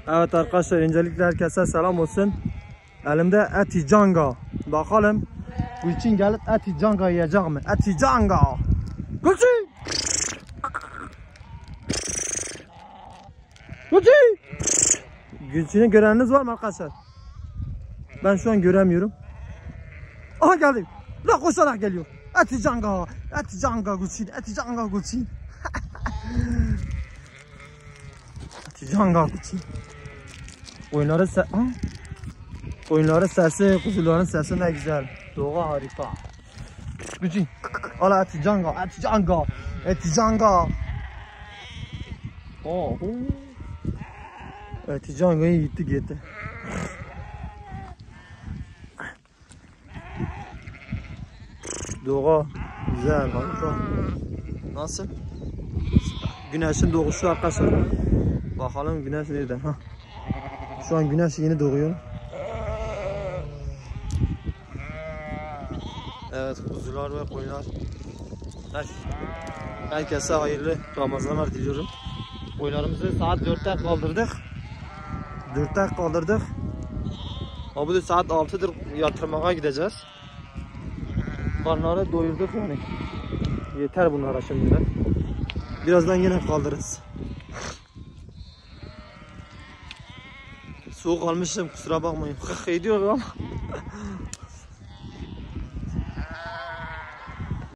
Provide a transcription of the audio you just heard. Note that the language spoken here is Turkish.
Evet arkadaşlar, öncelikle herkese selam olsun. Elimde eti canga. Bakalım Gülçin gelip eti canga yiyecek mi? Eti canga. Gülçin! Gülçin! Gülçin'i göreniniz var mı arkadaşlar? Ben şu an göremiyorum. Aha geldi. La koşarak geliyor. Eti canga. Eti canga Gülçin. Eti canga Gülçin. Eti canga Gülçin. Koyunların sesi, kuzuların sesi ne güzel. Doğa harika. Gülçin. Ala eti canga. Eti canga. Eti canga. Oh. Eti cangayı gitti. Doğa güzel, harika. Nasıl? Güneşin doğuşu arkadaşlar. Bakalım güneş nerede? Ha. Şu an güneş yeni doğuyor. Evet, kuzular ve koyunlar. Herkese hayırlı Ramazanlar diliyorum. Koyunlarımızı saat 4'te kaldırdık. Bu da saat 6'dır, yatırmaya gideceğiz. Karnları doyurduk yani. Yeter bunlara şimdi. Birazdan yine kaldırırız. Soğuk almışım, kusura bakmayın. Ediyor ama